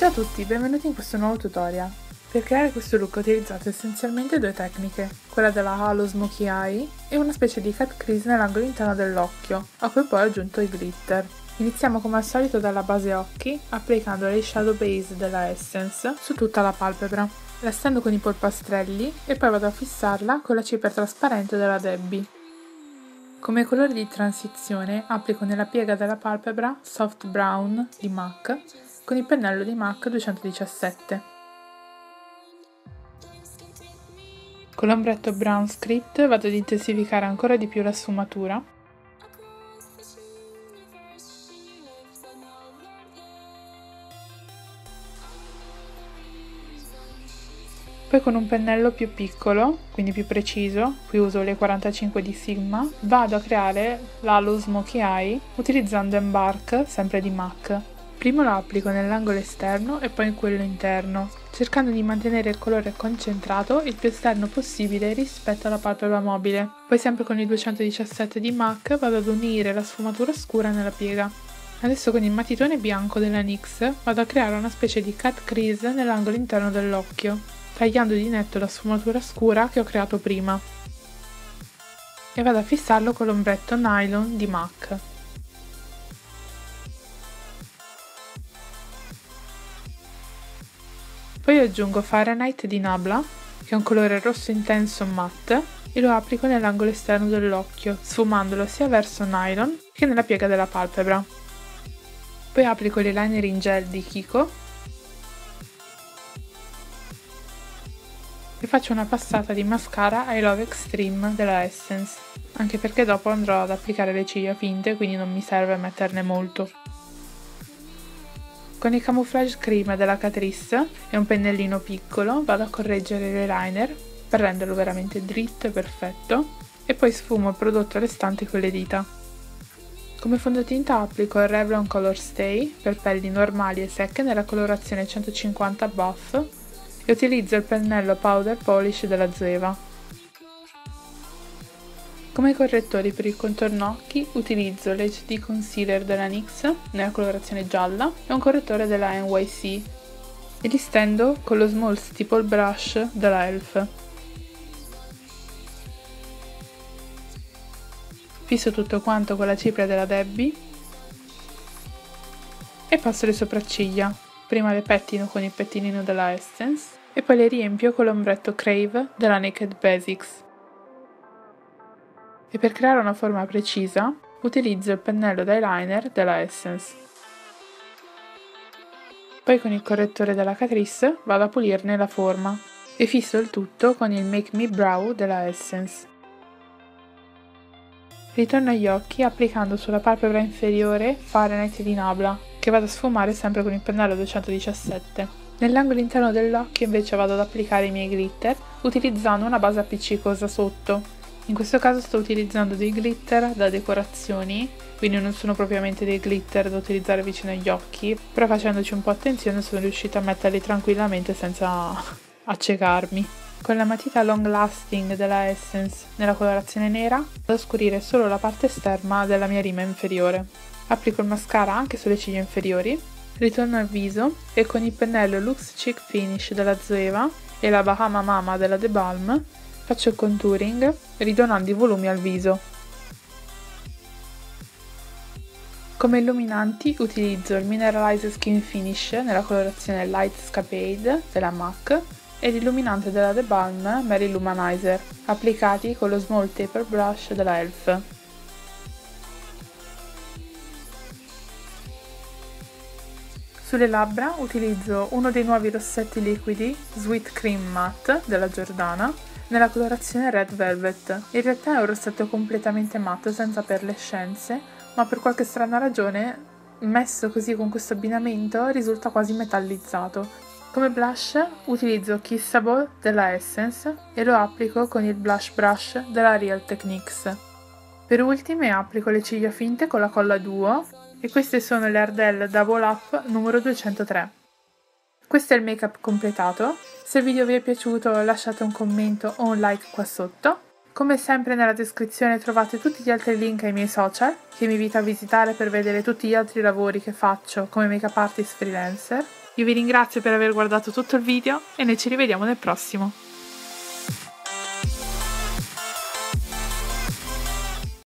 Ciao a tutti, benvenuti in questo nuovo tutorial. Per creare questo look ho utilizzato essenzialmente due tecniche, quella della Halo Smokey Eye e una specie di cut crease nell'angolo interno dell'occhio, a cui poi ho aggiunto il glitter. Iniziamo come al solito dalla base occhi, applicando l'eyeshadow base della Essence su tutta la palpebra. La stendo con i polpastrelli e poi vado a fissarla con la cipria trasparente della Debbie. Come colore di transizione applico nella piega della palpebra Soft Brown di MAC con il pennello di MAC 217. Con l'ombretto Brown Script vado ad intensificare ancora di più la sfumatura. Poi con un pennello più piccolo, quindi più preciso, qui uso le 45 di Sigma, vado a creare l'Halo Smokey Eye utilizzando Embark, sempre di MAC. Prima lo applico nell'angolo esterno e poi in quello interno, cercando di mantenere il colore concentrato il più esterno possibile rispetto alla palpebra mobile. Poi sempre con il 217 di MAC vado ad unire la sfumatura scura nella piega. Adesso con il matitone bianco della NYX vado a creare una specie di cut crease nell'angolo interno dell'occhio, tagliando di netto la sfumatura scura che ho creato prima. E vado a fissarlo con l'ombretto Nylon di MAC. Poi aggiungo Fahrenheit di Nabla, che è un colore rosso intenso matte, e lo applico nell'angolo esterno dell'occhio, sfumandolo sia verso Nylon che nella piega della palpebra. Poi applico l'eyeliner in gel di Kiko e faccio una passata di mascara I Love Extreme della Essence, anche perché dopo andrò ad applicare le ciglia finte, quindi non mi serve metterne molto. Con il Camouflage Cream della Catrice e un pennellino piccolo vado a correggere l'eyeliner per renderlo veramente dritto e perfetto e poi sfumo il prodotto restante con le dita. Come fondotinta applico il Revlon Color Stay per pelli normali e secche nella colorazione 150 Buff e utilizzo il pennello Powder Polish della Zoeva. Come correttori per il contorno occhi utilizzo l'HD Concealer della NYX nella colorazione gialla e un correttore della NYC e li stendo con lo Small Stipple Brush della ELF. Fisso tutto quanto con la cipria della Debbie e passo le sopracciglia. Prima le pettino con il pettinino della Essence e poi le riempio con l'ombretto Crave della Naked Basics. E per creare una forma precisa utilizzo il pennello d'eyeliner della Essence. Poi con il correttore della Catrice vado a pulirne la forma e fisso il tutto con il Make Me Brow della Essence. Ritorno agli occhi applicando sulla palpebra inferiore Fahrenheit di Nabla, che vado a sfumare sempre con il pennello 217. Nell'angolo interno dell'occhio invece vado ad applicare i miei glitter utilizzando una base appiccicosa sotto. In questo caso sto utilizzando dei glitter da decorazioni, quindi non sono propriamente dei glitter da utilizzare vicino agli occhi, però facendoci un po' attenzione sono riuscita a metterli tranquillamente senza accecarmi. Con la matita Long Lasting della Essence nella colorazione nera vado a scurire solo la parte esterna della mia rima inferiore. Applico il mascara anche sulle ciglia inferiori, ritorno al viso e con il pennello Luxe Cheek Finish della Zoeva e la Bahama Mama della The Balm faccio il contouring, ridonando i volumi al viso. Come illuminanti utilizzo il Mineralize Skin Finish nella colorazione Light Scapade della MAC e l'illuminante della The Balm Mary Luminizer, applicati con lo Small Taper Brush della ELF. Sulle labbra utilizzo uno dei nuovi rossetti liquidi Sweet Cream Matte della Giordana nella colorazione Red Velvet. In realtà è un rossetto completamente matto senza perlescenze, ma per qualche strana ragione, messo così con questo abbinamento, risulta quasi metallizzato. Come blush utilizzo Kissable della Essence e lo applico con il Blush Brush della Real Techniques. Per ultime applico le ciglia finte con la colla Duo e queste sono le Ardell Double Up numero 203. Questo è il make up completato. Se il video vi è piaciuto lasciate un commento o un like qua sotto. Come sempre nella descrizione trovate tutti gli altri link ai miei social che mi invito a visitare per vedere tutti gli altri lavori che faccio come make up artist freelancer. Io vi ringrazio per aver guardato tutto il video e noi ci rivediamo nel prossimo.